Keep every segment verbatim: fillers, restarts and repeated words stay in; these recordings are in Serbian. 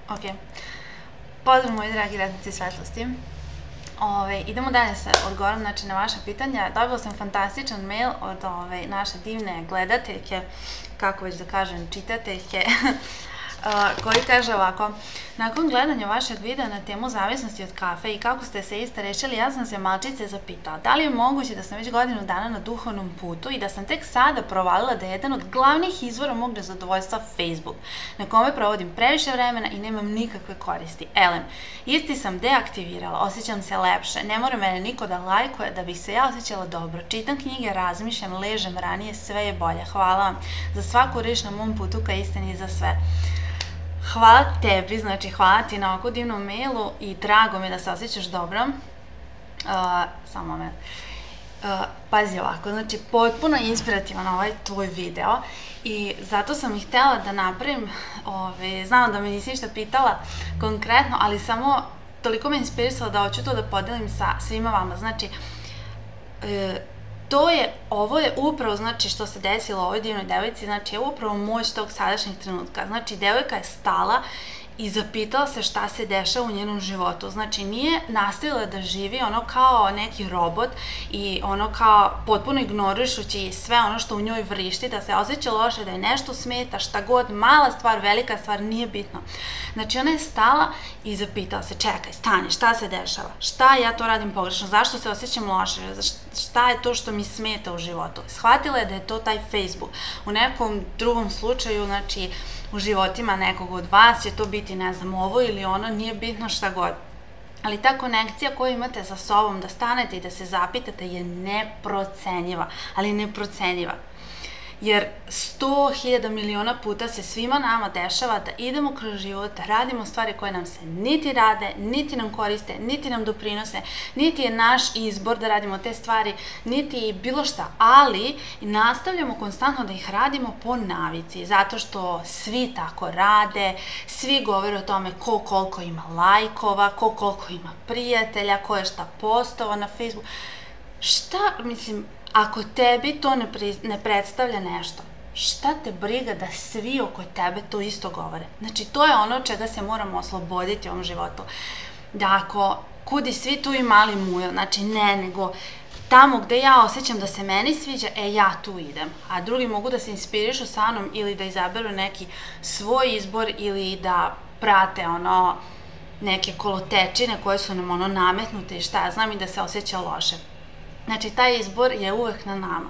Ok. Pozdrav moji dragi radnici svetlosti. Ove, idemo dalje sa odgovorom znači, na vaše pitanja. Dobila sam fantastičan mail od ove, naše divne gledateljke, kako već da kažem, čitateljke, koji kaže ovako: nakon gledanja vašeg videa na temu zavisnosti od kafe i kako ste se iste rešili, ja sam se malčice zapitala da li je moguće da sam već godinu dana na duhovnom putu i da sam tek sada provalila da je jedan od glavnih izvora mog nezadovoljstva Facebook, na kome provodim previše vremena i nemam nikakve koristi. Elem, isti sam deaktivirala, osjećam se lepše, ne mora mene niko da lajkuje da bih se ja osjećala dobro. Čitam knjige, razmišljam, ležem ranije, sve je bolje. Hvala vam za svaku reč na mom putu ka istini i za sve. Hvala tebi, znači hvala ti na ovako divnom mailu i drago mi je da se osjećaš dobro. Uh, samo moment. Uh, pazi ovako, znači potpuno inspirativan ovaj tvoj video i zato sam i htjela da napravim, ove, znam da me nisi ništa pitala konkretno, ali samo toliko me inspirisala da hoću to da podelim sa svima vama. Znači, uh, to je, ovo je upravo, znači, što se desilo ovoj divnoj devojci, znači, je upravo moć tog sadašnjeg trenutka. Znači, devojka je stala i zapitala se šta se dešava u njenom životu. Znači, nije nastavila da živi ono kao neki robot i ono kao potpuno ignorišući sve ono što u njoj vrišti, da se osjeća loše, da je nešto smeta, šta god, mala stvar, velika stvar, nije bitno. Znači, ona je stala i zapitala se: čekaj, stani, šta se dešava? Šta ja to radim pogrešno? Zašto se osjećam loše? Šta je to što mi smeta u životu? Shvatila je da je to taj Facebook. U nekom drugom slučaju, znači, u životima nekog od vas će to biti, ne znam, ovo ili ono, nije bitno šta god. Ali ta konekcija koju imate sa sobom, da stanete i da se zapitate, je neprocenjiva, ali neprocenjiva. Jer sto hiljada miliona puta se svima nama dešava da idemo kroz život, da radimo stvari koje nam se niti rade, niti nam koriste, niti nam doprinose, niti je naš izbor da radimo te stvari, niti bilo šta, ali nastavljamo konstantno da ih radimo po navici, zato što svi tako rade, svi govore o tome ko koliko ima lajkova, ko koliko ima prijatelja, ko je šta postova na Facebooku. Šta, mislim, ako tebi to ne, pri, ne predstavlja nešto, šta te briga da svi oko tebe to isto govore? Znači, to je ono čega se moramo osloboditi u ovom životu. Da ako kudi svi tu i mali mujo, znači ne, nego tamo gde ja osjećam da se meni sviđa, e, ja tu idem. A drugi mogu da se inspirišu sa mnom ili da izaberu neki svoj izbor ili da prate ono neke kolotečine koje su nam ono nametnute i šta ja znam i da se osjeća loše. Znači, taj izbor je uvek na nama.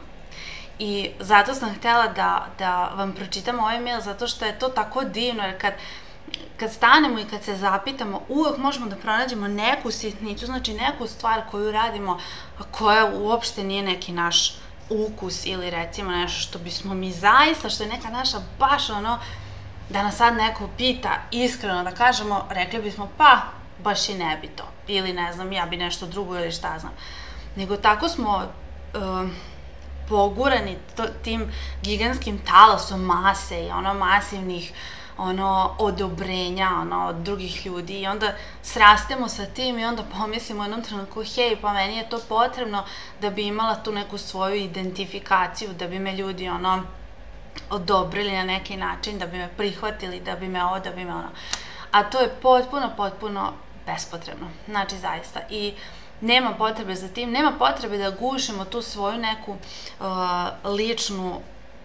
I zato sam htjela da, da vam pročitam ovaj mail, zato što je to tako divno, jer kad, kad stanemo i kad se zapitamo, uvek možemo da pronađemo neku sitnicu, znači neku stvar koju radimo, a koja uopšte nije neki naš ukus ili recimo nešto što bismo mi zaista, što je neka naša baš ono, da nas sad neko pita iskreno da kažemo, rekli bismo pa, baš i ne bi to. Ili ne znam, ja bi nešto drugo ili šta znam. Nego tako smo uh, pogurani to, tim gigantskim talasom mase i ono masivnih ono odobrenja ono, od drugih ljudi i onda srastemo sa tim i onda pomislimo u jednom trenutku, hej, pa meni je to potrebno da bi imala tu neku svoju identifikaciju, da bi me ljudi ono odobrili na neki način, da bi me prihvatili, da bi me ovo, da bi me ono. A to je potpuno, potpuno bespotrebno. Znači, zaista. I nema potrebe za tim, nema potrebe da gušimo tu svoju neku uh, ličnu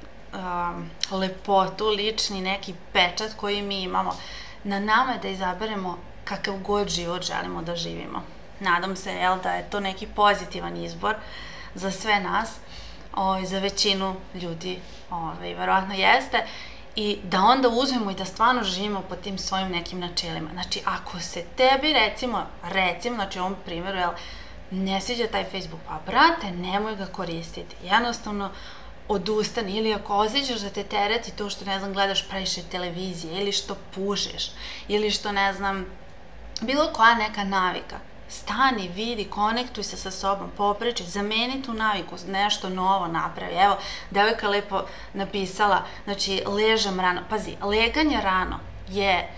uh, lepotu, lični neki pečat koji mi imamo. Na nama je da izaberemo kakav god život želimo da živimo. Nadam se, jel, da je to neki pozitivan izbor za sve nas, o, za većinu ljudi, o, i verovatno jeste. I da onda uzmemo i da stvarno živimo po tim svojim nekim načelima. Znači, ako se tebi, recimo, recimo, znači u ovom primjeru, jel, ne sviđa taj Facebook, pa brate, nemoj ga koristiti. Jednostavno, odustani. Ili ako osjećaš da te tereti to što, ne znam, gledaš previše televizije, ili što pušiš, ili što, ne znam, bilo koja neka navika. Stani, vidi, konektuj se sa sobom, popričaj, zameni tu naviku, nešto novo napravi. Evo, devojka lepo napisala, znači, ležem rano. Pazi, leganje rano je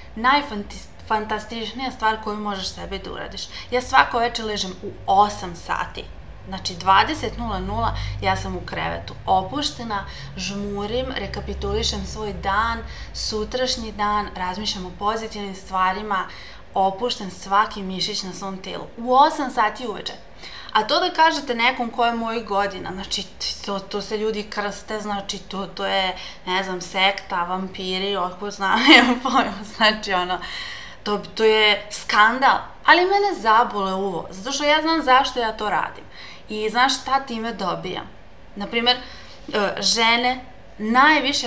najfantastičnija stvar koju možeš sebi da uradiš. Ja svako večer ležem u osam sati. Znači, dvadeset nula nula ja sam u krevetu, opuštena, žmurim, rekapitulišem svoj dan, sutrašnji dan, razmišljam o pozitivnim stvarima, opušten svaki mišić na svom telu. U osam sati uveče. A to da kažete nekom ko je mojih godina, znači to, to se ljudi krste, znači to, to je, ne znam, sekta, vampiri, otko znam, nemam pojma, znači ono, to, to je skandal. Ali mene zabole uvo, zato što ja znam zašto ja to radim. I znaš šta time dobijam. Naprimer, žene najviše,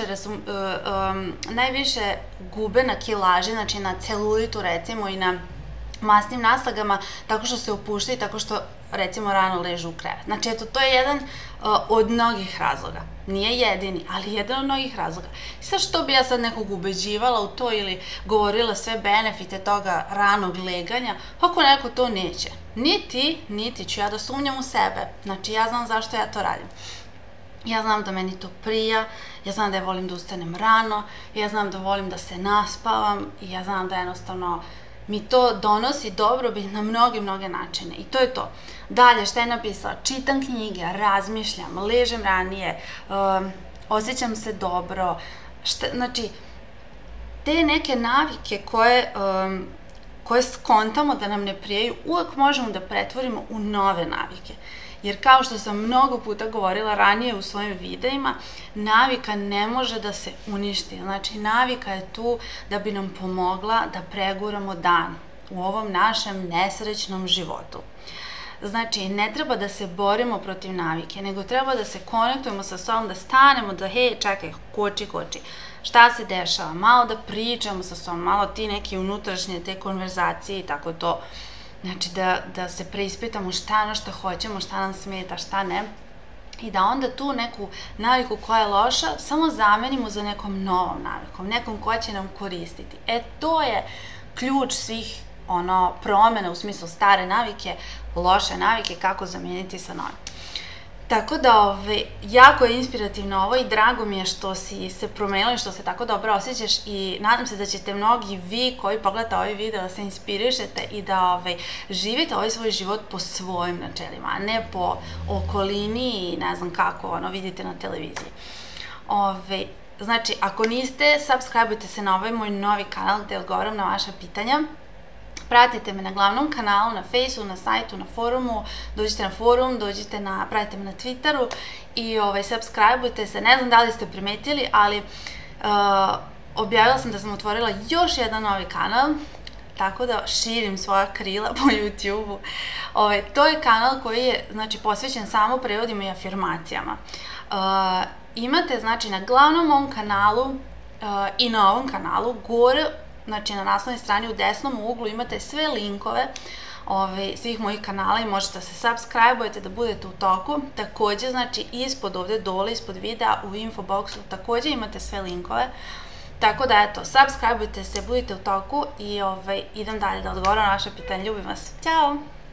um, najviše gube na kilaži, znači na celulitu recimo i na masnim naslagama, tako što se opuštaju, tako što recimo rano ležu u krevet. Znači eto, to je jedan uh, od mnogih razloga. Nije jedini, ali jedan od mnogih razloga. I sad što bi ja sad nekog ubeđivala u to ili govorila sve benefite toga ranog leganja, ako neko to neće. Niti, niti ću ja da sumnjam u sebe. Znači ja znam zašto ja to radim. Ja znam da meni to prija, ja znam da ja volim da ustanem rano, ja znam da volim da se naspavam i ja znam da jednostavno mi to donosi dobrobit na mnoge, mnoge načine. I to je to. Dalje, šta je napisala? Čitam knjige, razmišljam, ležem ranije, um, osjećam se dobro. Šta, znači, te neke navike koje, um, koje skontamo da nam ne prijaju, uvek možemo da pretvorimo u nove navike. Jer kao što sam mnogo puta govorila ranije u svojim videima, navika ne može da se uništi. Znači, navika je tu da bi nam pomogla da preguramo dan u ovom našem nesrećnom životu. Znači, ne treba da se borimo protiv navike, nego treba da se konektujemo sa sobom, da stanemo, da hej, čekaj, koči, koči, šta se dešava, malo da pričamo sa sobom, malo ti neki unutrašnje te konverzacije i tako to. Znači, da, da se preispitamo šta ono što hoćemo, šta nam smeta, šta ne. I da onda tu neku naviku koja je loša samo zamenimo za nekom novom navikom, nekom koja će nam koristiti. E, to je ključ svih ono, promena u smislu stare navike, loše navike, kako zamijeniti sa novim. Tako da, ove, jako je inspirativno ovo i drago mi je što si se promenila i što se tako dobro osjećaš i nadam se da ćete mnogi vi koji pogledate ovaj video da se inspirišete i da ove, živite ovaj svoj život po svojim načelima, a ne po okolini i ne znam kako ono vidite na televiziji. Ove, znači, ako niste, subscribe-ujte se na ovaj moj novi kanal gde odgovaram na vaša pitanja. Pratite me na glavnom kanalu, na Facebooku, na sajtu, na forumu, dođite na forum, dođite na, pratite me na Twitteru i ovaj, subscribe-ujte se. Ne znam da li ste primetili, ali uh, objavila sam da sam otvorila još jedan novi kanal, tako da širim svoja krila po YouTube-u. Ovaj, to je kanal koji je znači, posvećen samo prevodima i afirmacijama. Uh, imate znači, na glavnom mom kanalu uh, i na ovom kanalu gore, znači na naslovnoj strani u desnom uglu imate sve linkove ove, svih mojih kanala i možete se subscribe-ujete da budete u toku. Takođe, znači ispod ovde dole, ispod videa u infoboxu takođe imate sve linkove. Tako da eto, subscribe-ujte se, budite u toku i ove, idem dalje da odgovoram na vaše pitanje. Ljubim vas. Ćao!